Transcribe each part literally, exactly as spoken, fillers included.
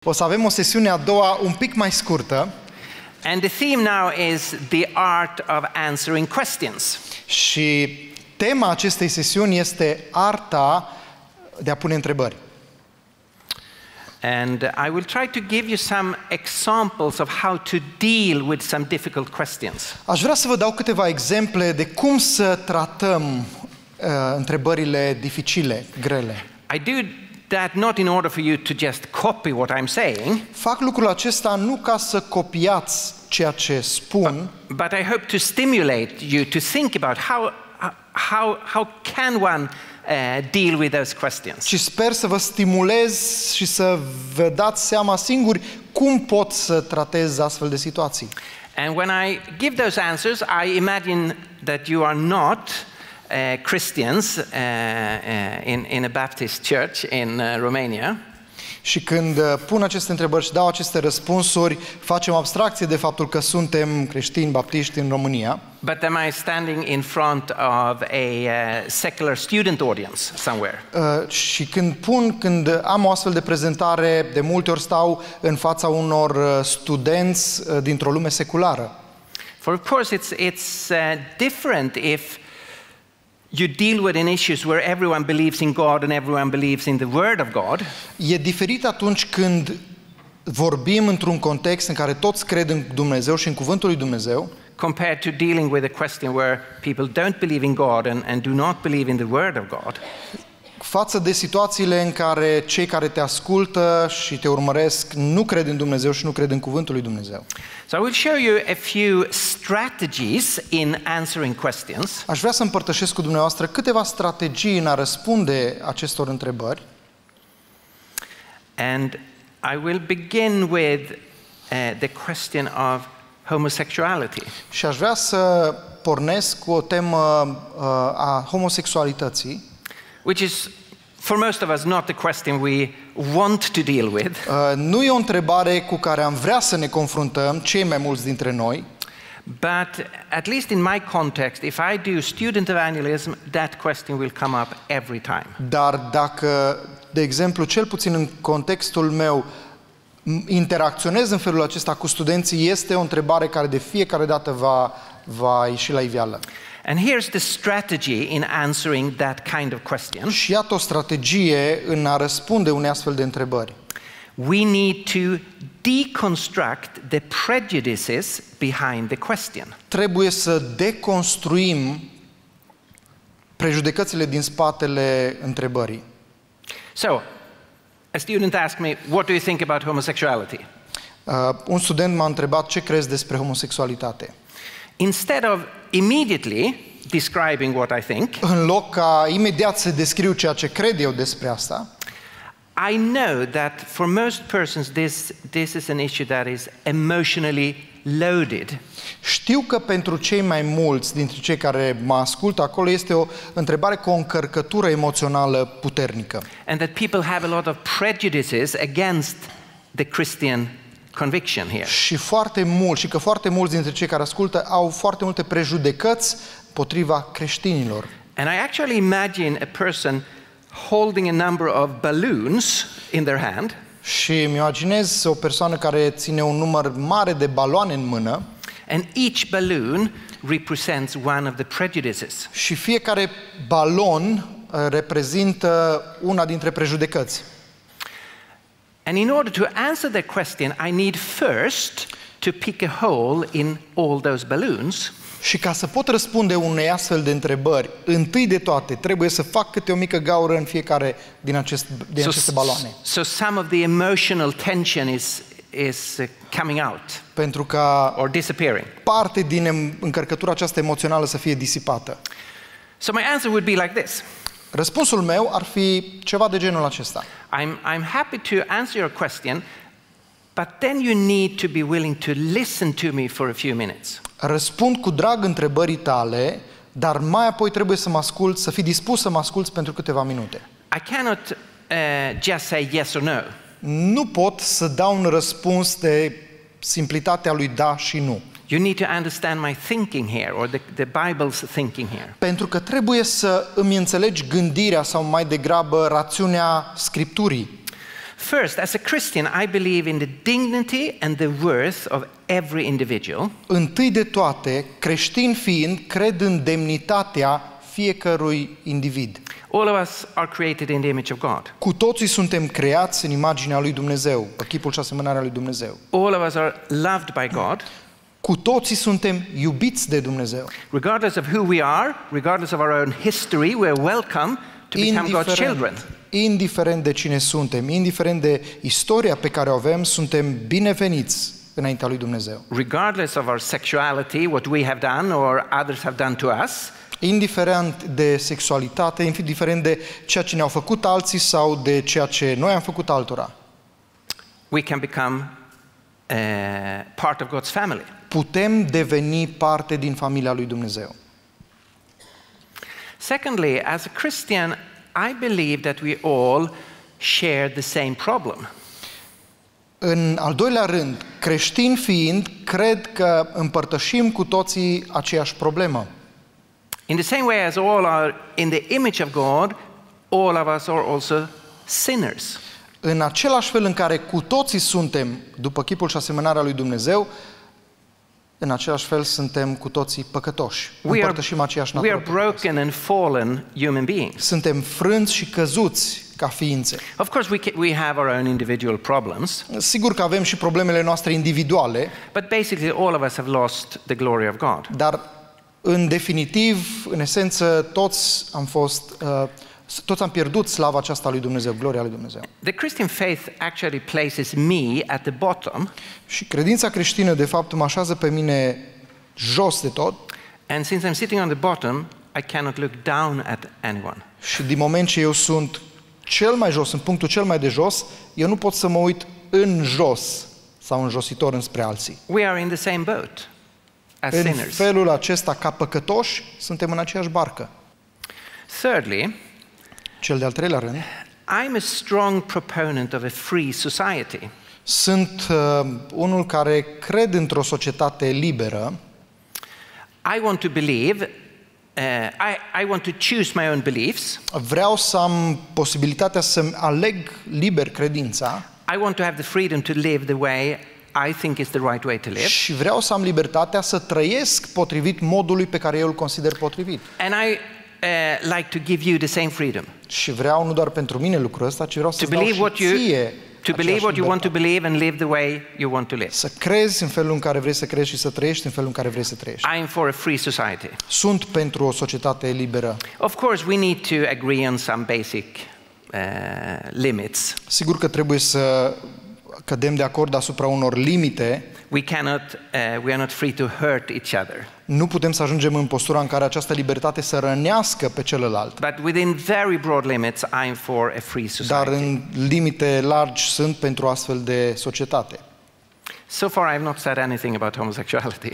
O să avem o sesiune a doua un pic mai scurtă. And the theme now is the art of answering questions. Și tema acestei sesiuni este arta de a pune întrebări. And I will try to give you some examples of how to deal with some difficult questions. Aș vrea să vă dau câteva exemple de cum să tratăm uh, întrebările dificile, grele. I do that not in order for you to just copy what I'm saying. Fac lucrul acesta nu ca să copiați ceea ce spun, But I hope to stimulate you to think about how how how can one uh, deal with those questions. ci sper să vă stimulez și să vă dați seama singuri cum pot să tratez astfel de situații. And when I give those answers, I imagine that you are not uh, Christians uh, uh, in in a Baptist church in uh, Romania. Și când pun aceste întrebări și dau aceste răspunsuri, facem abstracție de faptul că suntem creștini baptiști în România. But am I standing in front of a uh, secular student audience somewhere? Uh, și când pun, când am o astfel de prezentare, de multe ori stau în fața unor studenți uh, dintr-o lume seculară. For of course it's it's uh, different if you deal with an issues where everyone believes in God and everyone believes in the Word of God. E diferit atunci când vorbim într-un context în care toți cred în Dumnezeu și în cuvântul lui Dumnezeu, Compared to dealing with a question where people don't believe in God and, and do not believe in the Word of God. față de situațiile în care cei care te ascultă și te urmăresc nu cred în Dumnezeu și nu cred în cuvântul lui Dumnezeu. So I will show you a few strategies in answering questions. Aș vrea să împărtășesc cu dumneavoastră câteva strategii în a răspunde acestor întrebări. And I will begin with uh, the question of homosexuality. Și aș vrea să pornesc cu o temă uh, a homosexualității. Which is, for most of us, not the question we want to deal with. Uh, nu e o întrebare cu care am vrea să ne confruntăm, cei mai mulți dintre noi. But at least in my context, if I do student evangelism, that question will come up every time. Dar dacă, de exemplu, cel puțin în contextul meu, interacționez în felul acesta cu studenții, este o întrebare care de fiecare dată va, va ieși la iveală. And here's the strategy in answering that kind of question. Și iată o strategie în a răspunde unei astfel de întrebări. We need to deconstruct the prejudices behind the question. Trebuie să deconstruim prejudecățile din spatele întrebării. So, a student asked me, what do you think about homosexuality? Uh, un student m-a întrebat ce crezi despre homosexualitate. Instead of immediately describing what I think, În loc ca imediat să descriu ceea ce cred eu despre asta, I know that for most persons this, this is an issue that is emotionally loaded. știu că pentru cei mai mulți dintre cei care mă ascultă acolo este o întrebare cu o încărcătură emoțională puternică. And that people have a lot of prejudices against the Christian conviction here. Și foarte mult, și că foarte mulți dintre cei care ascultă au foarte multe prejudecăți potriva creștinilor. And I actually imagine a person holding a number of balloons in their hand. Și îmi imaginez o persoană care ține un număr mare de baloane în mână. And each balloon represents one of the prejudices. Și fiecare balon uh, reprezintă una dintre prejudecăți. And in order to answer the question, I need first to pick a hole in all those balloons. Și ca să pot răspunde unei astfel de întrebări, întâi de toate trebuie să fac câte o mică gaură în fiecare din, acest, din So, aceste baloane. so some of the emotional tension is, is uh, coming out Pentru ca or disappearing. parte din încărcătura aceasta emoțională să fie disipată. So my answer would be like this. Răspunsul meu ar fi ceva de genul acesta. I'm, I'm happy to answer your question, but then you need to be willing to listen to me for a few minutes. Răspund cu drag întrebării tale, dar mai apoi trebuie să mă ascult, să fii dispus să mă asculți pentru câteva minute. I cannot uh, just say yes or no. Nu pot să dau un răspuns de simplitatea lui da și nu. You need to understand my thinking here, or the, the Bible's thinking here. Pentru că trebuie să îmi înțelegi gândirea sau mai degrabă rațiunea Scripturii. First, as a Christian, I believe in the dignity and the worth of every individual. Întâi de toate, creștin fiind, cred în demnitatea fiecărui individ. All of us are created in the image of God. Cu toții suntem creați în imaginea lui Dumnezeu, pe chipul și asemănarea lui Dumnezeu. All of us are loved by God. Cu toții suntem iubiți de Dumnezeu. Regardless of who we are, regardless of our own history, we're welcome to become God's children. Indiferent de cine suntem, indiferent de istoria pe care o avem, suntem bineveniți înaintea lui Dumnezeu. Regardless of our sexuality, what we have done or others have done to us. Indiferent de sexualitate, indiferent de ceea ce ne-au făcut alții sau de ceea ce noi am făcut altora. We can become uh, part of God's family. Putem deveni parte din familia lui Dumnezeu. Secondly, as a Christian, I believe that we all share the same problem. În al doilea rând, creștin fiind, cred că împărtășim cu toții aceeași problemă. In the same way as all are in the image of God, all of us are also sinners. În același fel în care cu toții suntem după chipul și asemănarea lui Dumnezeu, în același fel suntem cu toții păcătoși. Împărtășim aceeași natură. We are broken and fallen human beings. Suntem frânți și căzuți ca ființe. Of course, we can, we have our own individual problems. Sigur că avem și problemele noastre individuale. But basically, all of us have lost the glory of God. Dar în definitiv, în esență, toți am fost, uh, toți am pierdut slava aceasta lui Dumnezeu, gloria lui Dumnezeu. The Christian faith actually places me at the bottom. Și credința creștină, de fapt, mă așează pe mine jos de tot. And since I'm sitting on the bottom, I cannot look down at anyone. Și din moment ce eu sunt cel mai jos, în punctul cel mai de jos, eu nu pot să mă uit în jos sau înjositor înspre alții. We are in the same boat as În sinners. felul acesta, ca păcătoși, suntem în aceeași barcă. Thirdly, Cel de-al treilea rând, I'm a strong proponent of a free society. sunt uh, unul care cred într-o societate liberă. I want to believe, uh, I, I want to choose my own beliefs. Vreau să am posibilitatea să-mi aleg liber credința. I want to have the freedom to live the way I think is the right way to live. Și vreau să am libertatea să trăiesc potrivit modului pe care eu îl consider potrivit. And I uh, like to give you the same freedom. Și vreau nu doar pentru mine lucrul ăsta, ci vreau să To dau believe și what you ție to believe aceeași what you want to libertate. believe and live the way you want to live. Să crezi în felul în care vrei să crezi și să trăiești în felul în care vrei să trăiești. I am for a free society. Sunt pentru o societate liberă. Of course, we need to agree on some basic uh, limits. Sigur că trebuie să cădem de acord asupra unor limite. We cannot, uh, we are not free to hurt each other. Nu putem să ajungem în postura în care această libertate să rănească pe celălalt. But within very broad limits, I am for a free Dar society. în limite largi sunt pentru astfel de societate. So far, I have not said anything about homosexuality.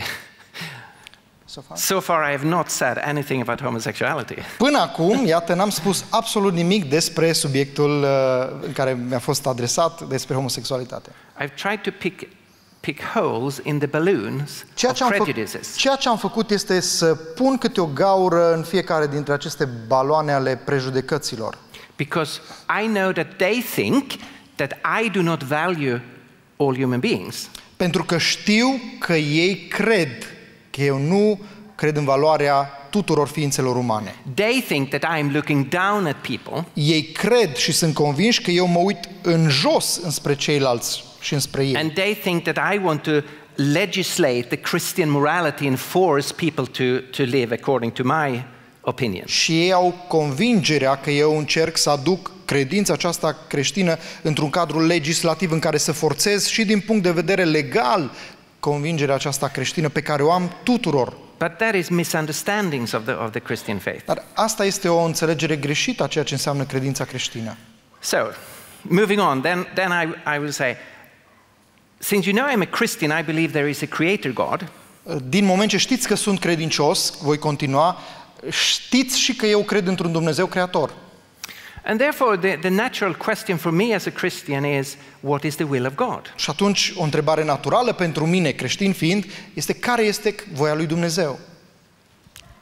So far? So far, I have not said anything about homosexuality. Până acum, iată, n-am spus absolut nimic despre subiectul uh, în care mi-a fost adresat, despre homosexualitate. I've tried to pick pick holes in the balloons Ceea of ce, am făcut, prejudices. ceea ce am făcut este să pun câte o gaură în fiecare dintre aceste baloane ale prejudecăților. Because I know that they think that I do not value all human beings. Pentru că știu că ei cred că eu nu cred în valoarea tuturor ființelor umane. They think that I am looking down at people. Ei cred și sunt convinși că eu mă uit în jos înspre ceilalți și înspre ei. And they think that I want to legislate the Christian morality and force people to, to live according to my opinion. Și ei au convingerea că eu încerc să aduc credința aceasta creștină într-un cadru legislativ în care să forțez și din punct de vedere legal convingerea aceasta creștină pe care o am tuturor. But that is misunderstandings of the, of the Christian faith. Dar asta este o înțelegere greșită a ceea ce înseamnă credința creștină. So, moving on, then, then I, I will say, since you know I'm a Christian, I believe there is a creator God. Din moment ce știți că sunt credincios, voi continua, știți și că eu cred într-un Dumnezeu creator. And therefore, the, the natural question for me as a Christian is, what is the will of God? Și atunci, o întrebare naturală pentru mine, creștin fiind, este care este voia lui Dumnezeu?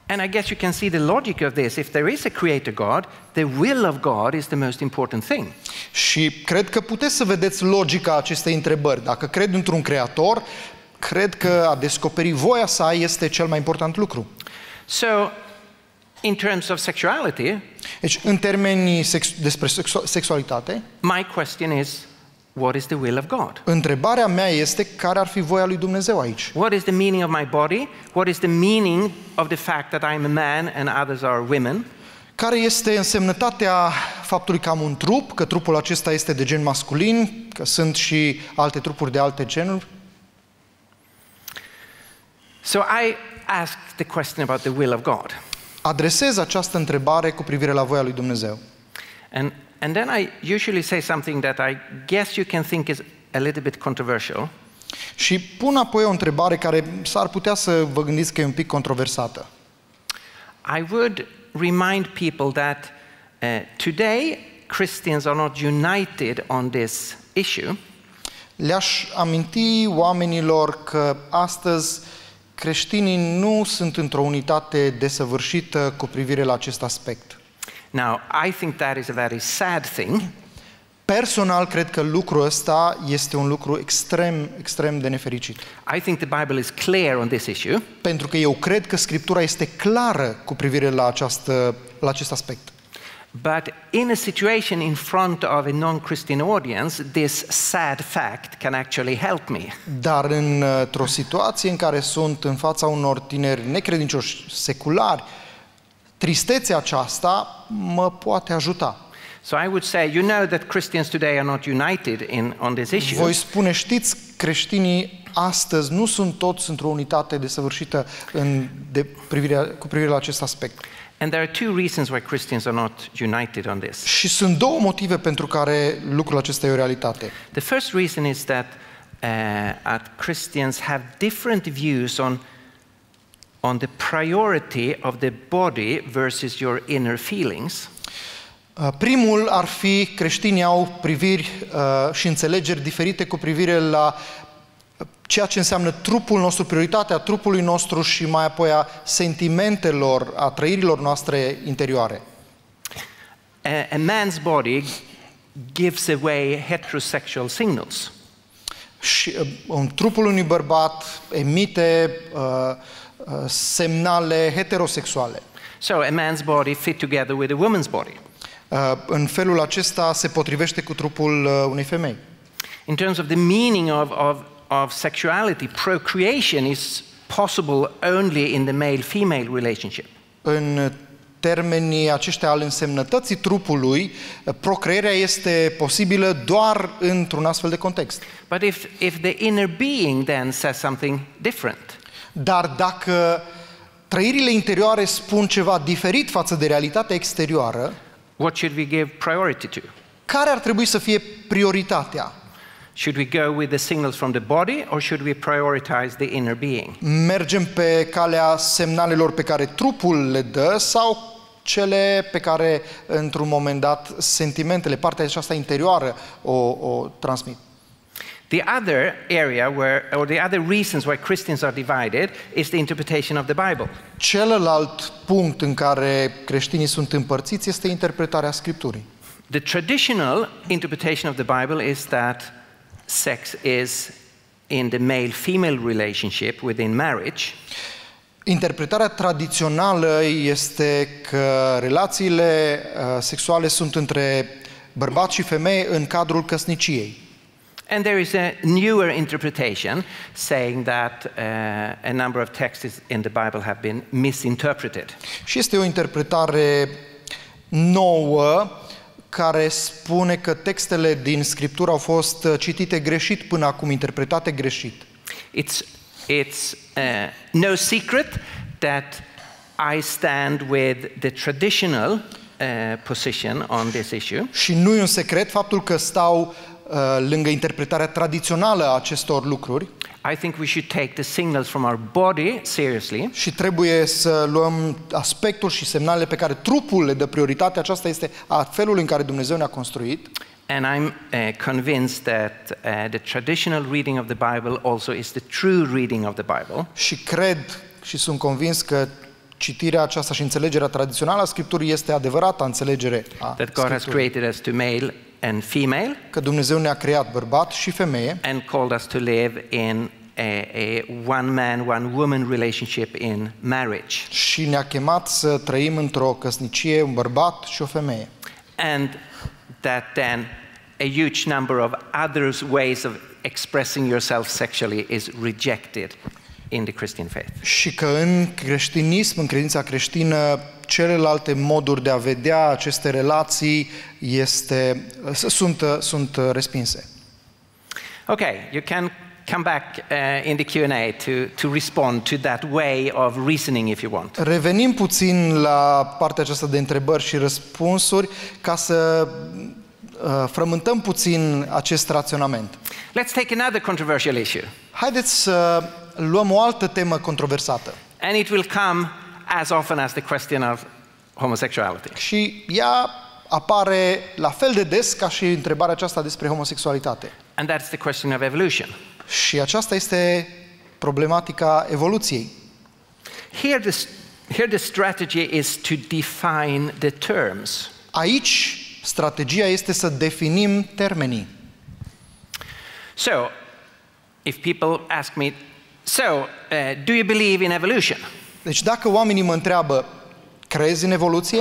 And I guess you can see the logic of this. If there is a creator God, the will of God is the most important thing. Și cred că puteți să vedeți logica acestei întrebări. Dacă cred într-un creator, cred că a descoperi voia sa este cel mai important lucru. So, in terms of sexuality, deci, în termeni sex- despre sexu- sexualitate, my question is, what is the will of God? întrebarea mea este care ar fi voia lui Dumnezeu aici. What is the meaning of my body? What is the meaning of the fact that I'm a man and others are women? Care este însemnătatea faptului că am un trup, că trupul acesta este de gen masculin, că sunt și alte trupuri de alte genuri? So I ask the question about the will of God. Adresez această întrebare cu privire la voia lui Dumnezeu. And, and then I usually say something that I guess you can think is a little bit controversial. Și pun apoi o întrebare care s-ar putea să vă gândiți că e un pic controversată. I would remind people that uh, today Christians are not united on this issue. Le-aș aminti oamenilor că astăzi creștinii nu sunt într-o unitate desăvârșită cu privire la acest aspect. Now, I think that is a very sad thing. Personal, cred că lucrul ăsta este un lucru extrem, extrem de nefericit. I think the Bible is clear on this issue. Pentru că eu cred că Scriptura este clară cu privire la, această, la acest aspect. But in a situation in front of a non-Christian audience, this sad fact can actually help me. Dar într-o situație în care sunt în fața unor tineri necredincioși seculari, tristețea aceasta mă poate ajuta. So I would say, you know that Christians today are not united in, on this issue. Voi spune, știți, creștinii astăzi nu sunt toți într-o unitate desăvârșită în de privire, cu privire la acest aspect. And there are two reasons why Christians are not united on this. Și sunt două motive pentru care lucrul acesta e o realitate. The first reason is that uh, at Christians have different views on, on the priority of the body versus your inner feelings. Primul ar fi creștinii au priviri uh, și înțelegeri diferite cu privire la ceea ce înseamnă trupul nostru, prioritatea trupului nostru și mai apoi a sentimentelor, a trăirilor noastre interioare. A, a man's body gives away heterosexual signals. Și uh, un trupul unui bărbat emite uh, uh, semnale heterosexuale. So a man's body fit together with a woman's body. Uh, în felul acesta se potrivește cu trupul uh, unei femei. In terms of the meaning of, of, of sexuality, procreation is possible only in the male-female relationship. În termenii aceștia al însemnătății trupului, procreerea este posibilă doar într-un astfel de context. But if, if the inner being then says something different, Dar dacă trăirile interioare spun ceva diferit față de realitatea exterioară, what should we give priority to? care ar trebui să fie prioritatea? Should we go with the signals from the body or should we prioritize the inner being? Mergem pe calea semnalelor pe care trupul le dă sau cele pe care, într-un moment dat, sentimentele, partea aceasta interioară o, o transmit? The other area where, or the other reasons why Christians are divided is the interpretation of the Bible. Celălalt punct în care creștinii sunt împărțiți este interpretarea Scripturii. The traditional interpretation of the Bible is that sex is in the male-female relationship within marriage. Interpretarea tradițională este că relațiile uh, sexuale sunt între bărbat și femeie în cadrul căsniciei. And there is a newer interpretation saying that uh, a number of texts in the Bible have been misinterpreted. Și este o interpretare nouă care spune că textele din Scriptură au fost citite greșit până acum, interpretate greșit. It's, it's uh, no secret that I stand with the traditional uh, position on this issue. Și nu e un secret faptul că stau uh, lângă interpretarea tradițională a acestor lucruri. I think we should take the signals from our body seriously. Și trebuie să luăm aspectul și semnalele pe care trupul le dă prioritate. Aceasta este a felului în care Dumnezeu ne-a construit. And I'm uh, convinced that uh, the traditional reading of the Bible also is the true reading of the Bible. Și cred și sunt convins că citirea aceasta și înțelegerea tradițională a Scripturii este adevărata înțelegere a that God has Scripturii. created us to male and female, Că Dumnezeu ne-a creat bărbat și femeie and called us to live in a, a one man, one woman relationship in marriage. și ne-a chemat să trăim într-o căsnicie, un bărbat și o femeie. And that then a huge number of other ways of expressing yourself sexually is rejected in the Christian faith. Și că în creștinism, în credința creștină, celelalte moduri de a vedea aceste relații este, sunt, sunt respinse. Okay, you can come back uh, in the Q and A to, to respond to that way of reasoning if you want. Revenim puțin la partea aceasta de întrebări și răspunsuri ca să uh, frământăm puțin acest raționament. Let's take another controversial issue. Haideți să luăm o altă temă controversată. And it will come as often as the question of homosexuality. Și ea apare la fel de des ca și întrebarea aceasta despre homosexualitate. And that's the question of evolution. Și aceasta este problematica evoluției. Here the, here the strategy is to define the terms. Aici strategia este să definim termenii. So, if people ask me, so, uh, do you believe in evolution? Deci dacă oamenii mă întreabă, crezi în evoluție?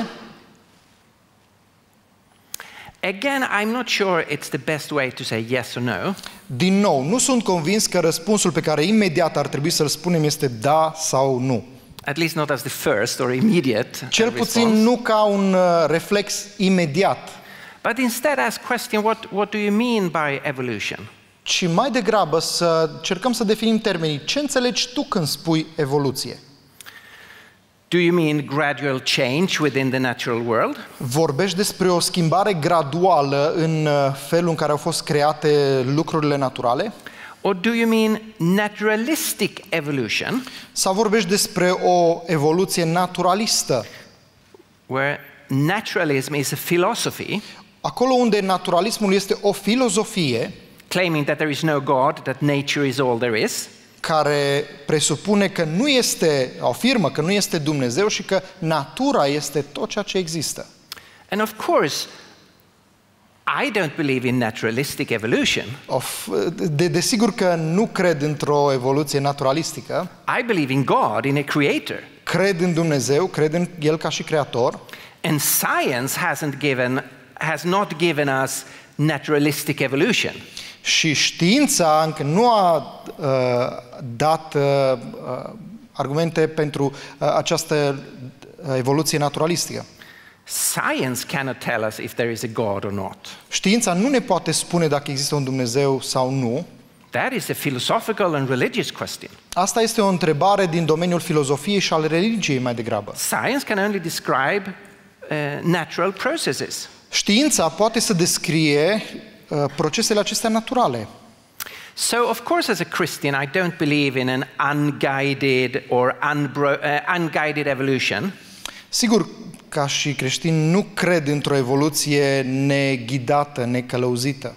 Again, I'm not sure it's the best way to say yes or no. Din nou, nu sunt convins că răspunsul pe care imediat ar trebui să-l spunem este da sau nu. At least not as the first or immediate Cel response. puțin nu ca un uh, reflex imediat, But instead ask question, what, what do you mean by evolution? ci mai degrabă să cercăm să definim termenii. Ce înțelegi tu când spui evoluție? Do you mean gradual change within the natural world? Vorbești despre o schimbare graduală în uh, felul în care au fost create lucrurile naturale? Or do you mean naturalistic evolution, Sau vorbești despre o evoluție naturalistă, where naturalism is a philosophy acolo unde naturalismul este o filozofie claiming that there is no God, that nature is all there is, care presupune că nu este, afirmă că nu este Dumnezeu și că natura este tot ceea ce există. and of course, I don't believe in naturalistic evolution. Of, de, desigur că nu cred într-o evoluție naturalistică, I believe in God, in a creator. cred în Dumnezeu, cred în El ca și creator And science hasn't given, has not given us naturalistic evolution. și știința încă nu a uh, dat uh, uh, argumente pentru uh, această evoluție naturalistică. Science cannot tell us if there is a God or not. Știința nu ne poate spune dacă există un Dumnezeu sau nu. That is a philosophical and religious question. Asta este o întrebare din domeniul filozofiei și al religiei mai degrabă. Science can only describe uh, natural processes. Știința poate să descrie uh, procesele acestea naturale. So, of course, as a Christian, I don't believe in an unguided or unbro- uh, unguided evolution. Sigur, ca și creștin, nu cred într-o evoluție neghidată, necălăuzită.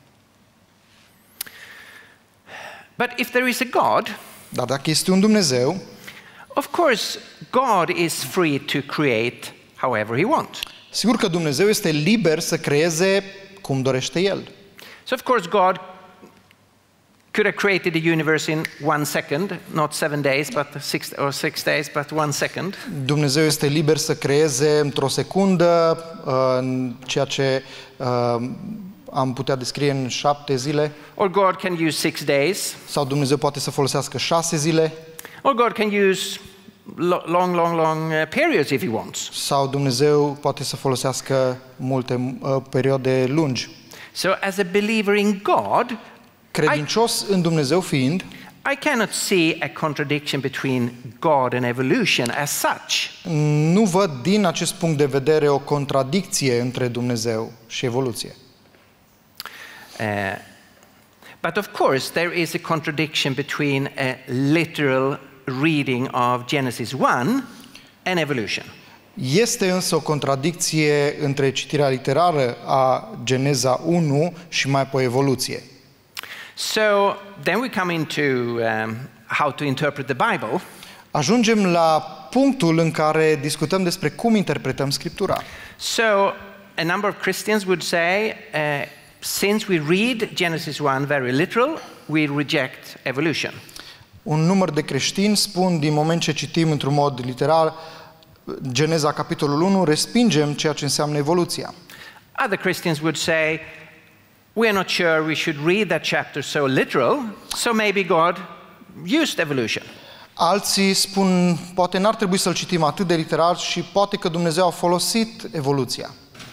But if there is a God, Dar dacă este un Dumnezeu, of course, God is free to create however He wants. sigur că Dumnezeu este liber să creeze cum dorește El. So, of course, God could have created the universe in one second, not seven days, but six or six days, but one second. Dumnezeu este liber să creeze într-o secundă, în ceea ce uh, am putea descrie în șapte zile, Or God can use six days. sau Dumnezeu poate să folosească șase zile, Or God can use lo- long, long, long uh, periods if He wants. sau Dumnezeu poate să folosească multe uh, perioade lungi. So, as a believer in God, Credincios în Dumnezeu fiind, I cannot see a contradiction between God and evolution as such. nu văd din acest punct de vedere o contradicție între Dumnezeu și evoluție. Uh, but of course, there is a contradiction between a literal reading of Genesis one and evolution. Este însă o contradicție între citirea literară a Geneza unu și mai apoi evoluție. So then we come into um, how to interpret the Bible. Ajungem la punctul în care discutăm despre cum interpretăm Scriptura. So, a number of Christians would say, uh, since we read Genesis one very literal, we reject evolution. Un număr de creștini spun, din moment ce citim într-un mod literal Geneza capitolul unu, respingem ceea ce înseamnă evoluția. Other Christians would say, we're not sure we should read that chapter so literal, so maybe God used evolution. Alții spun, poate n-ar trebui să-l citim atât de literal și poate că Dumnezeu a folosit evoluția.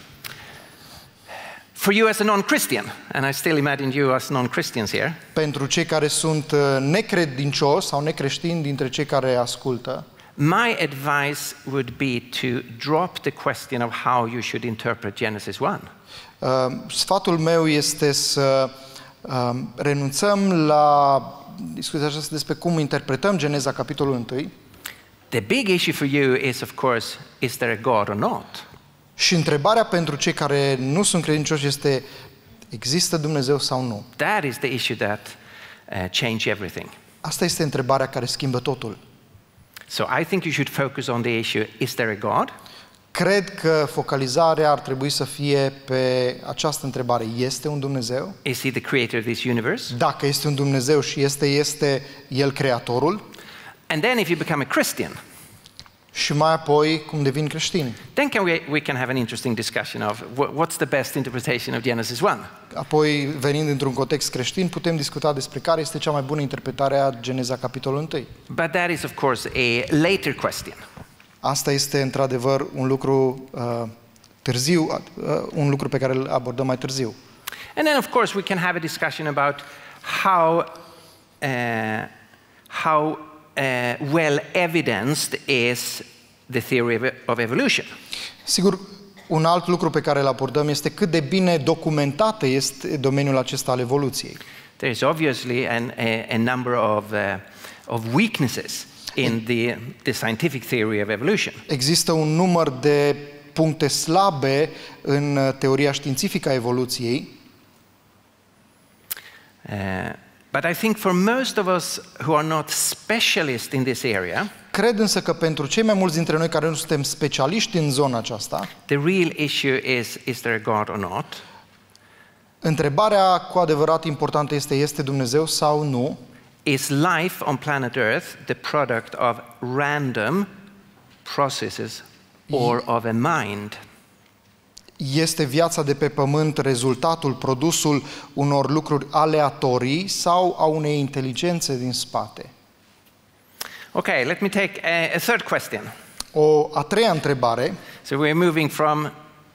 For you as a non-Christian, and I still imagine you as non-Christians here, Pentru cei care sunt necredincioși sau necreștini dintre cei care ascultă, my advice would be to drop the question of how you should interpret Genesis one. uh, sfatul meu este să uh, renunțăm la discuția aceasta despre cum interpretăm Geneza capitolul unu. The big issue for you is, of course, is there a God or not? Și întrebarea pentru cei care nu sunt credincioși este, există Dumnezeu sau nu? That is the issue that uh, change everything. Asta este întrebarea care schimbă totul. So I think you should focus on the issue, is there a God? Cred că focalizarea ar trebui să fie pe această întrebare. Este un Dumnezeu? Is he the creator of this universe? Dacă este un Dumnezeu și este, este El creatorul? And then if you become a Christian, Și mai apoi, cum devin creștini? then can we, we can have an interesting discussion of wh- what's the best interpretation of Genesis one. Apoi, venind într-un context creștin, putem discuta despre care este cea mai bună interpretare a Geneza capitolul unu. But that is, of course, a later question. Asta este, într-adevăr, un lucru uh, târziu, uh, un lucru pe care îl abordăm mai târziu. And then, of course, we can have a discussion about how, uh, how uh, well evidenced is the theory of, of evolution. Sigur, un alt lucru pe care îl abordăm este cât de bine documentată este domeniul acesta al evoluției. There is obviously an, a, a number of, uh, of weaknesses in the, the scientific theory of evolution. Există un număr de puncte slabe în teoria științifică a evoluției. Uh, but I think for most of us who are not specialists in this area, Cred însă că pentru cei mai mulți dintre noi care nu suntem specialiști în zona aceasta, the real issue is, is there a God or not? întrebarea cu adevărat importantă este, este Dumnezeu sau nu? Is life on planet Earth the product of random processes or of a mind? Este viața de pe pământ rezultatul, produsul unor lucruri aleatorii sau a unei inteligențe din spate? Okay, let me take a, a third question. O a treia întrebare. So we're moving from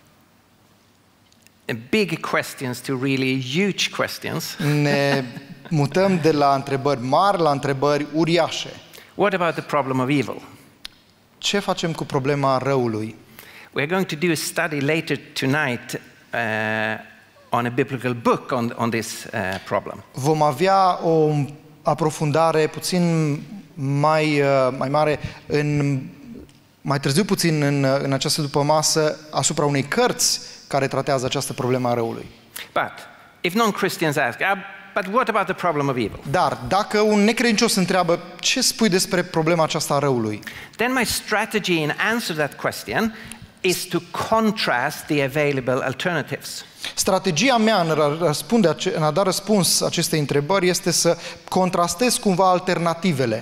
big questions to really huge questions. Ne mutăm de la întrebări mari la întrebări uriașe. What about the problem of evil? Ce facem cu problema răului? We're going to do a study later tonight uh, on a biblical book on, on this uh, problem. Vom avea o aprofundare puțin mai, uh, mai mare, în, mai târziu puțin în, în această dupămasă, asupra unei cărți care tratează această problemă a răului. But if non-Christians ask, uh, but what about the problem of evil? Dar dacă un necredincios întreabă, ce spui despre problema aceasta a răului? Then my strategy in answer that question is to contrast the available alternatives. Strategia mea în a, răspunde, în a da răspuns acestei întrebări este să contrastez cumva alternativele.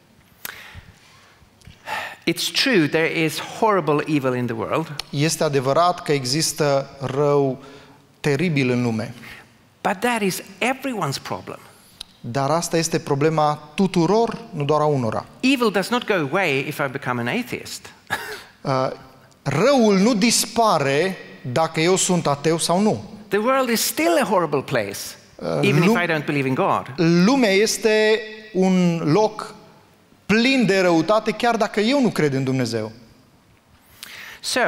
It's true, there is horrible evil in the world. Este adevărat că există rău teribil în lume. But that is everyone's problem. Dar asta este problema tuturor, nu doar a unora. Evil does not go away if I become an atheist. Uh, răul nu dispare dacă eu sunt ateu sau nu. The world is still a horrible place, Uh, even lu- if I don't believe in God. Lumea este un loc plin de răutate, chiar dacă eu nu cred în Dumnezeu. So,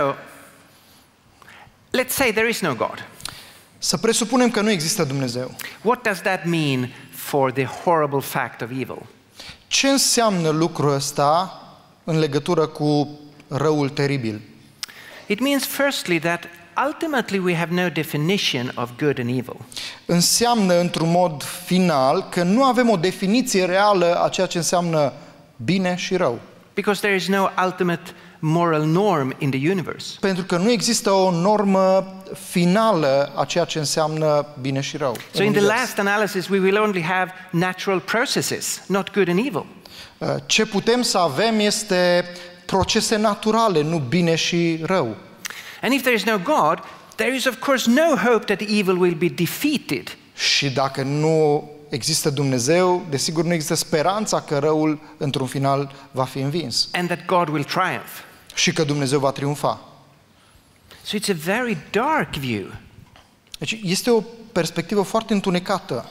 let's say there is no God. Să presupunem că nu există Dumnezeu. What does that mean for the horrible fact of evil? Ce înseamnă lucrul ăsta în legătură cu răul teribil? It means firstly that ultimately we have no definition of good and evil. Înseamnă într-un mod final că nu avem o definiție reală a ceea ce înseamnă bine și rău. Because there is no ultimate moral norm in the universe. Pentru că nu există o normă finală a ceea ce înseamnă bine și rău. So in the last analysis we will only have natural processes, not good and evil. Ce putem să avem este procese naturale, nu bine și rău. And if there is no God, there is of course no hope that evil will be defeated. Și dacă nu există Dumnezeu, desigur nu există speranța că răul într-un final va fi învins. And that God will triumph. Și că Dumnezeu va triumfa. So it's a very dark view. Deci este o perspectivă foarte întunecată.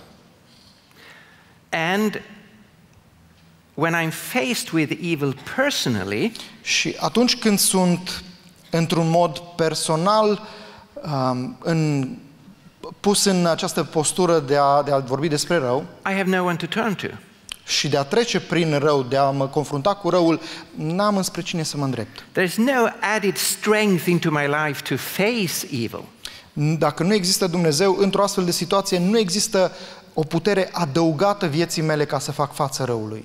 And when I'm faced with evil personally, și atunci când sunt într-un mod personal um, în, pus în această postură de a, de a vorbi despre rău, I have no one to turn to. și de a trece prin rău, de a mă confrunta cu răul, n-am înspre cine să mă îndrept. There's no added strength into my life to face evil. Dacă nu există Dumnezeu, într-o astfel de situație nu există o putere adăugată vieții mele ca să fac față răului.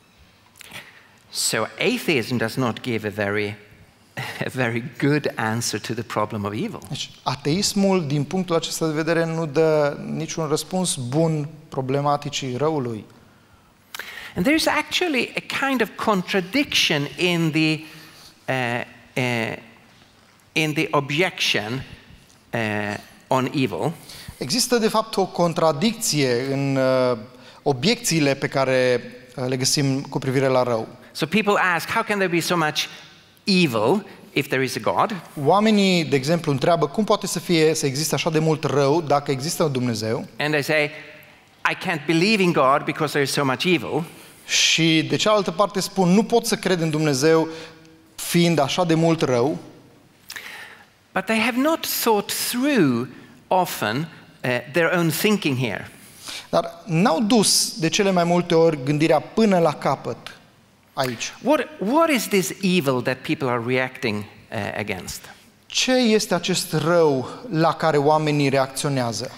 So atheism does not give a very, a very good answer to the problem of evil. Deci, ateismul, din punctul acesta de vedere, nu dă niciun răspuns bun problematicii răului. And there is actually a kind of contradiction in the, uh, uh, in the objection uh, on evil. Există, de fapt, o contradicție în uh, obiecțiile pe care uh, le găsim cu privire la rău. So people ask, how can there be so much evil if there is a God? Oamenii, de exemplu, întreabă cum poate să fie să existe așa de mult rău dacă există un Dumnezeu? And they say, I can't believe in God because there is so much evil. Și de cealaltă parte spun, nu pot să cred în Dumnezeu fiind așa de mult rău. But they have not thought through often uh, their own thinking here. Dar n-au dus de cele mai multe ori gândirea până la capăt aici. What, what is this evil that people are reacting uh, against? Ce este acest rău la care oamenii reacționează?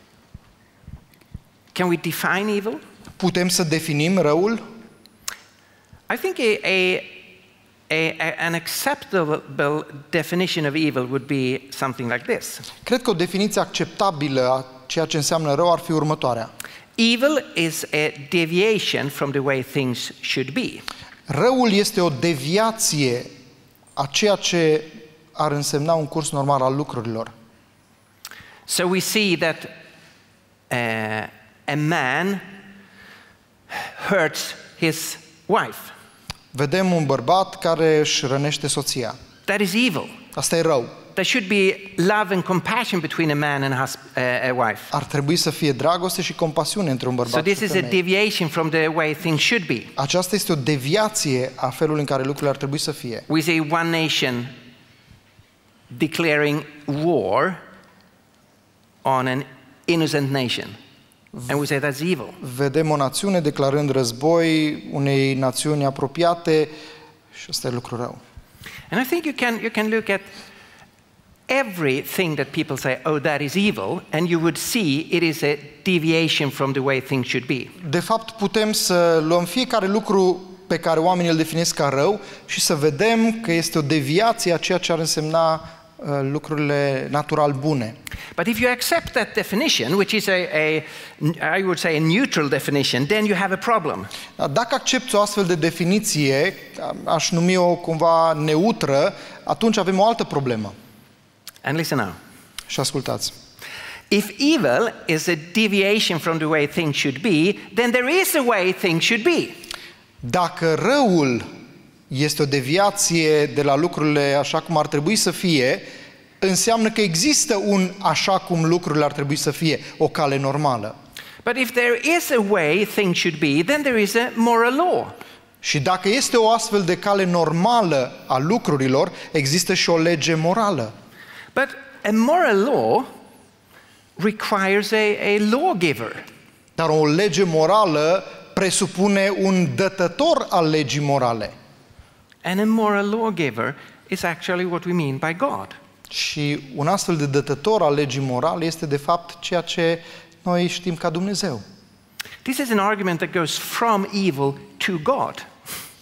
Can we define evil? Putem să definim răul? I think a, a, a, a, an acceptable definition of evil would be something like this. Cred că o definiție acceptabilă a ceea ce înseamnă rău ar fi următoarea. Evil is a deviation from the way things should be. Răul este o deviație a ceea ce ar însemna un curs normal al lucrurilor. So we see that uh, a man hurts his wife. Vedem un bărbat care își rănește soția. That is evil. Asta e rău. There should be love and compassion between a man and a, husband, uh, a wife. Ar trebui să fie dragoste și compasiune între un So bărbat this și is o a femeie. deviation from the way things should be. Aceasta este o deviație a felului în care lucrurile ar trebui să fie. We see one nation declaring war on an innocent nation. And we say that's evil. Vedem o națiune declarând război unei națiuni apropiate și ăsta e lucru rău. And I think you can, you can look at everything that people say, oh, that is evil, and you would see it is a deviation from the way things should be. De fapt, putem să luăm fiecare lucru pe care oamenii îl definesc ca rău și să vedem că este o deviație a ceea ce ar însemna uh, lucrurile natural bune. But if you accept that definition, which is a, a, I would say a neutral definition, then you have a problem. Dacă accepti o astfel de definiție, aș numi-o cumva neutră, atunci avem o altă problemă. And listen now. Și ascultați. If evil is a deviation from the way things should be, then there is a way things should be. Dacă răul este o deviație de la lucrurile așa cum ar trebui să fie, înseamnă că există un așa cum lucrurile ar trebui să fie, o cale normală. But if there is a way things should be, then there is a moral law. Și dacă este o astfel de cale normală a lucrurilor, există și o lege morală. But a moral law requires a, a lawgiver. Dar o lege morală presupune un dătător al legii morale. And a moral lawgiver is actually what we mean by God. Și un astfel de dătător al legii morale este de fapt ceea ce noi știm ca Dumnezeu. This is an argument that goes from evil to God.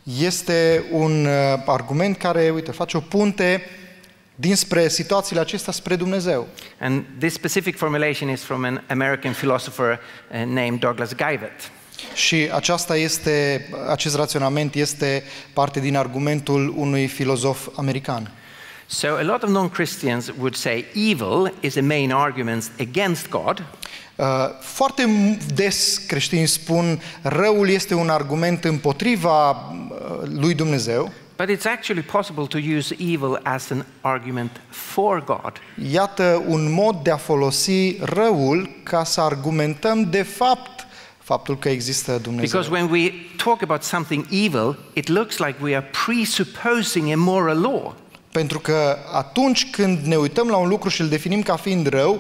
Este un uh, argument care, uite, face o punte dinspre situațiile acestea spre Dumnezeu. And this specific formulation is from an American philosopher uh, named Douglas Guyvett. Și aceasta este, acest raționament este parte din argumentul unui filozof american. So a lot of non-Christians would say evil is a main argument against God. Uh, foarte des creștinii spun răul este un argument împotriva uh, lui Dumnezeu. But it's actually possible to use evil as an argument for God. Iată un mod de a folosi răul ca să argumentăm de fapt faptul că există Dumnezeu. Because when we talk about something evil, it looks like we are presupposing a moral law. Pentru că atunci când ne uităm la un lucru și îl definim ca fiind rău,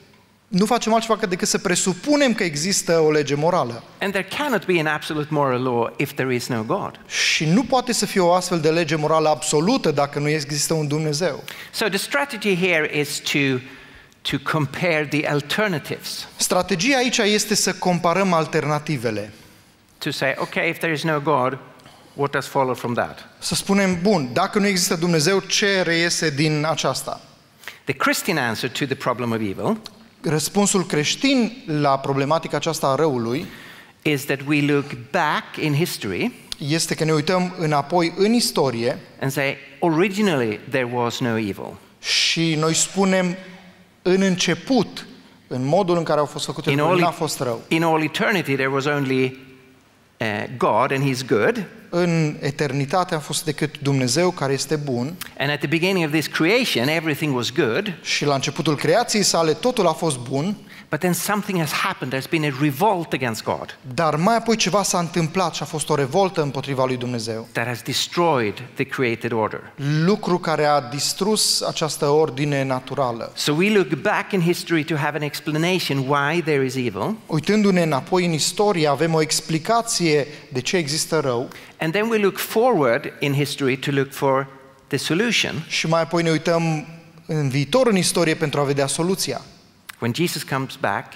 nu facem altceva decât să presupunem că există o lege morală. And there cannot be an absolute moral law if there is no God. Și nu poate să fie o astfel de lege morală absolută dacă nu există un Dumnezeu. So the strategy here is to to compare the alternatives. Strategia aici este să comparăm alternativele. To say, okay, if there is no God, what does follow from that? Să spunem, bun, dacă nu există Dumnezeu, ce reiese din aceasta? The Christian answer to the problem of evil Răspunsul creștin la problematica aceasta a răului is that we look back in history este că ne uităm înapoi în istorie and say, originally there was no evil. și noi spunem în început, în modul în care au fost făcute lucrurile, n-a fost rău. In all eternity there was only uh, God and He's good. În eternitate a fost decât Dumnezeu care este bun. And at the beginning of this creation everything was good. Și la începutul creației sale totul a fost bun. But then something has happened. There's been a revolt against God. Dar mai apoi ceva s-a întâmplat și a fost o revoltă împotriva lui Dumnezeu. That has destroyed the created order. Lucru care a distrus această ordine naturală. So we look back in history to have an explanation why there is evil. Uitându-ne înapoi în istorie, avem o explicație de ce există rău. And then we look forward in history to look for the solution. Și mai apoi ne uităm în viitor în istorie pentru a vedea soluția. When Jesus comes back,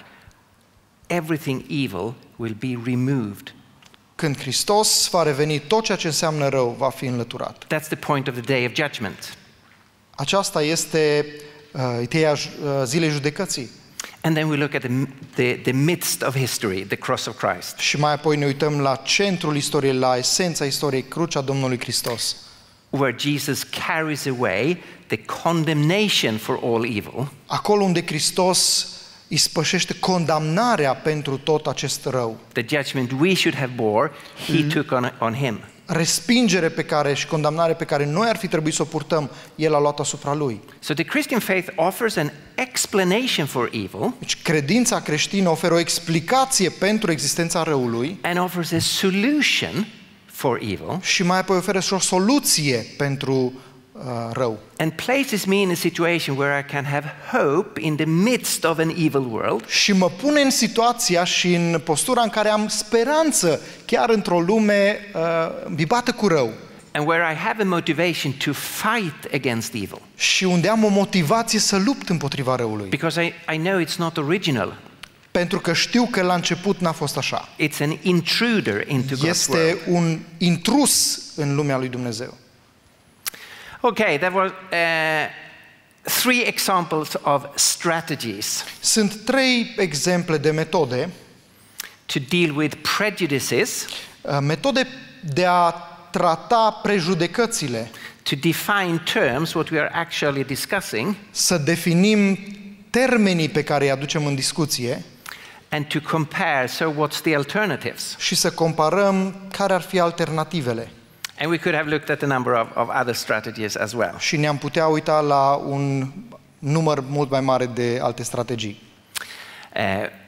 everything evil will be removed. Când Hristos va reveni, tot ceea ce înseamnă rău va fi înlăturat. That's the point of the day of judgment. Aceasta este uh, ideea uh, zilei judecății. And then we look at the, the, the midst of history, the cross of Christ. Și mai apoi ne uităm la centrul istoriei, la esența istoriei, crucea Domnului Hristos. Where Jesus carries away the condemnation for all evil. Acolo unde Hristos ispășește condamnarea pentru tot acest rău. The judgment we should have bore, He took on, on Him. Respingere pe care și condamnare pe care noi ar fi trebuit să o purtăm, El a luat asupra Lui. So the Christian faith offers an explanation for evil. Deci credința creștină oferă o explicație pentru existența răului And offers a solution for evil. și mai apoi oferă și o soluție pentru uh, rău. And places me in a situation where I can have hope in the midst of an evil world. Și mă pune în situația și în postura în care am speranță chiar într-o lume uh, bibată cu rău. And where I have a motivation to fight against evil. Și unde am o motivație să lupt împotriva răului. Because I, I know it's not original. Pentru că știu că la început n-a fost așa. It's an intruder into God's Este world. un intrus în lumea lui Dumnezeu. Okay, there were uh, three examples of strategies Sunt trei exemple de metode, to deal with prejudices, uh, metode de a trata prejudecățile, to define terms, what we are actually discussing, să definim termenii pe care îi aducem în discuție and to compare, so what's the alternatives? și să comparăm care ar fi alternativele. And we could have looked at a number of, of other strategies as well. Și ne-am putea uita la un număr mult mai mare de alte strategii. Uh,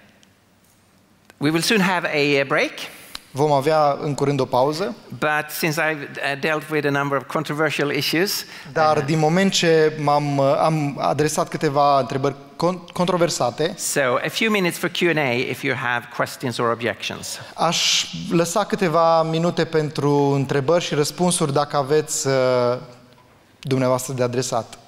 we will soon have a break. Vom avea în curând o pauză, But since I've uh, dealt with a number of controversial issues, dar din moment ce m-am, am adresat câteva întrebări con- controversate, so a few minutes for Q and A if you have questions or objections. aș lăsa câteva minute pentru întrebări și răspunsuri dacă aveți uh, dumneavoastră de adresat.